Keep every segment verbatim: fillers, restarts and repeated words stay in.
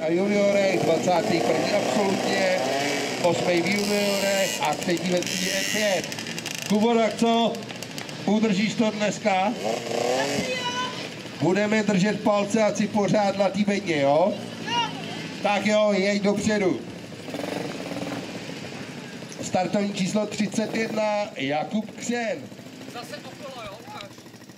na juniorech, dvacátý první absolutně, osmý v juniorech a třetí ve třídě N pět. Kubo, tak co? Udržíš to dneska? Budeme držet palce a si pořád na té bedně, jo? Tak jo, jeď dopředu. Startovní číslo třicet jedna, Jakub Křen. Zase okolo, jo, ukáž.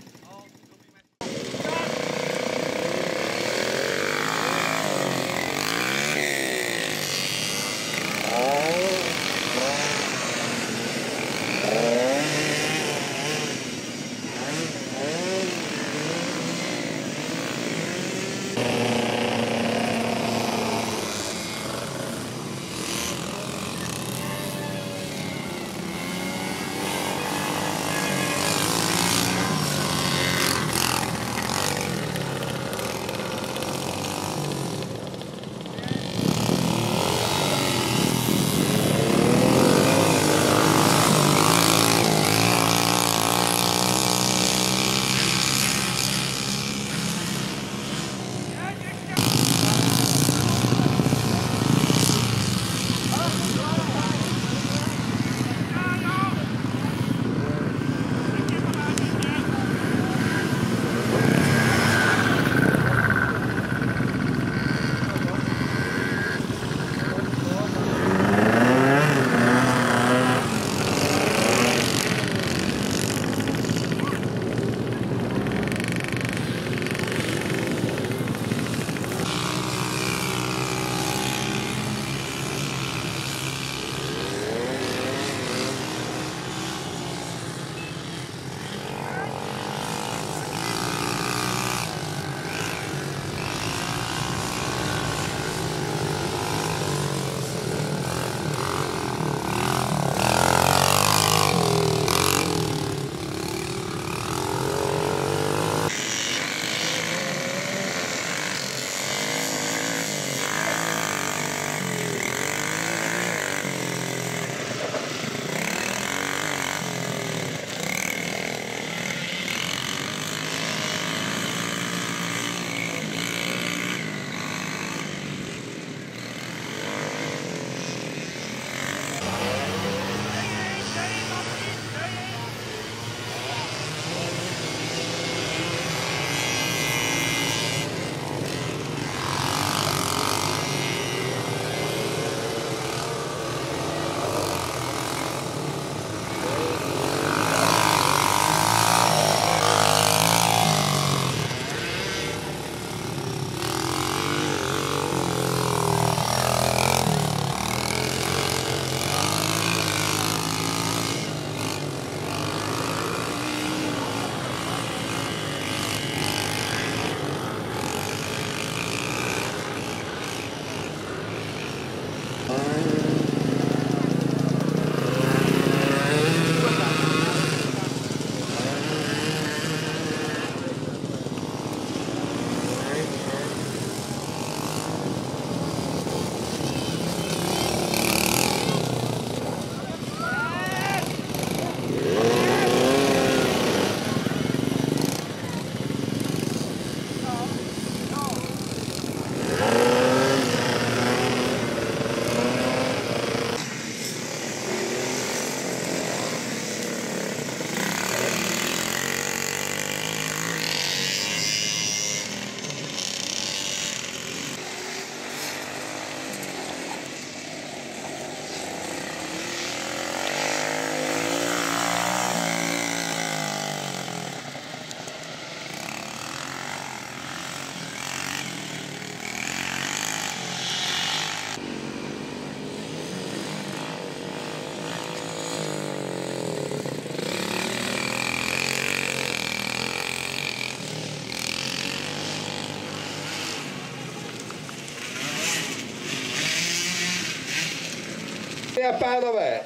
A pánové,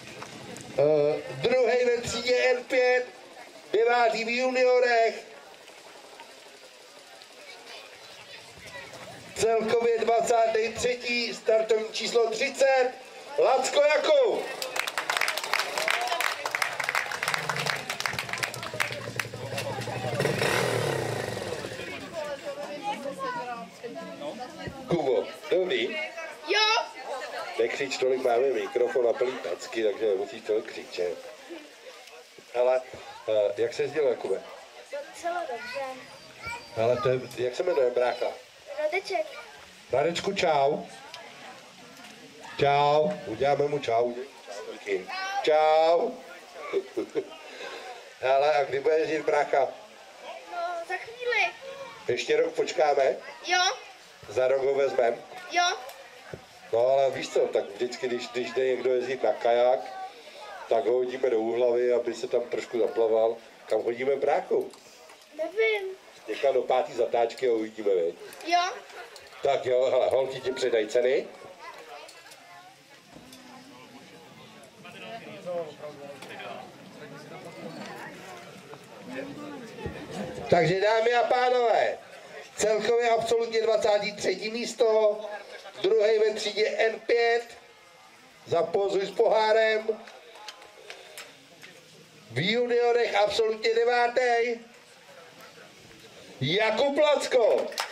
uh, druhý ve třídě N pět, devátý v juniorech, celkově dvacátý třetí, startovní číslo třicet, Lacko Jakub. Kubo. nekřič, tolik máme mikrofon a plný pecky, takže nemusíš tolik křičet. Ale jak se sdělal, Jakube? Docela dobře. Ale to je, jak se jmenuje brácha? Radeček. Radečku, čau. Čau. Uděláme mu čau. Čau. Čau. Ale a kdy bude žít brácha? No, za chvíli. Ještě rok počkáme? Jo. Za rok ho vezmeme? Jo. No ale víš co, tak vždycky, když, když jde někdo jezdit na kaják, tak ho hodíme do úhlavy, aby se tam trošku zaplaval. Kam hodíme bráchu? Nevím. Někam do pátý zatáčky a uvidíme, veď. Jo. Tak jo, hele, holky ti předají ceny. Takže dámy a pánové, celkově absolutně dvacáté třetí místo, druhý ve třídě N pět, zapozuj s pohárem, v juniorech absolutně devátý, Jakub Lacko.